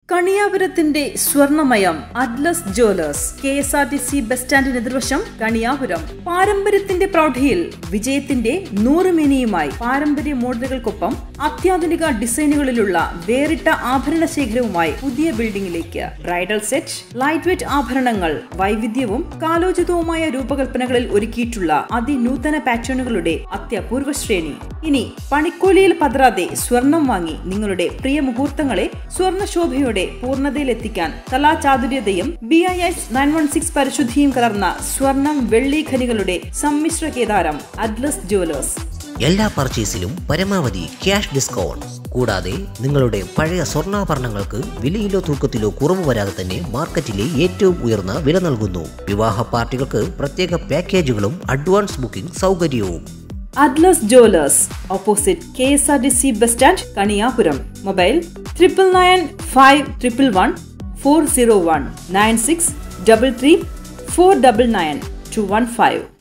കണിയാപുരത്തിന്റെ സ്വർണമയം Atlas Jewellers KSRTC bus സ്റ്റാൻഡിന് എതിർവശം കണിയാപുരം. പാരമ്പര്യത്തിന്റെ പ്രൗഢിയിൽ വിജയത്തിന്റെ 100 മേനിയുമായി പാരമ്പര്യ മോഡലുകൾക്കൊപ്പം അത്യാധുനിക ഡിസൈനുകളിലുള്ള വേറിട്ട ആഭരണ ശേഖരവുമായി പുതിയ ബിൽഡിംഗിലേക്ക്. ബ്രൈഡൽ സെറ്റ്, ലൈറ്റ് വെയ്റ്റ് ആഭരണങ്ങൾ, വൈവിധ്യവും കാലോചിതവുമായ രൂപകൽപ്പനകളിൽ ഒരുക്കിയിട്ടുള്ള അതിനൂതന പാറ്റേണുകളുടെ അത്യപൂർവ ശ്രേണി. ഇനി പണിക്കൂലിയിൽ പതറാതെ സ്വർണം വാങ്ങി നിങ്ങളുടെ പ്രിയ മുഹൂർത്തങ്ങളെ സ്വർണശോഭയോടെ പൂർണ്ണതയിലെത്തിക്കാൻ കലാചാതുര്യതയും BIS 916 പരിശുദ്ധിയും കലർന്ന സ്വർണം വെള്ളി ഖനികളുടെ സമ്മിശ്ര കേദാരം അറ്റ്ലസ് ജ്വല്ലേഴ്സ്. എല്ലാ പർച്ചേസിലും പരമാവധി ക്യാഷ് ഡിസ്കൗണ്ട്. കൂടാതെ നിങ്ങളുടെ പഴയ സ്വർണ്ണാഭരണങ്ങൾക്ക് വിലയിലോ തൂക്കത്തിലോ കുറവ് വരാതെ തന്നെ മാർക്കറ്റിലെ ഏറ്റവും ഉയർന്ന വില നൽകുന്നു. വിവാഹ പാർട്ടികൾക്ക് പ്രത്യേക പാക്കേജുകളും അഡ്വാൻസ് ബുക്കിംഗ് സൗകര്യവും. Atlas Jewellers, opposite KSRTC bus stand, Kaniyapuram. Mobile 999511 401 9633 499 215.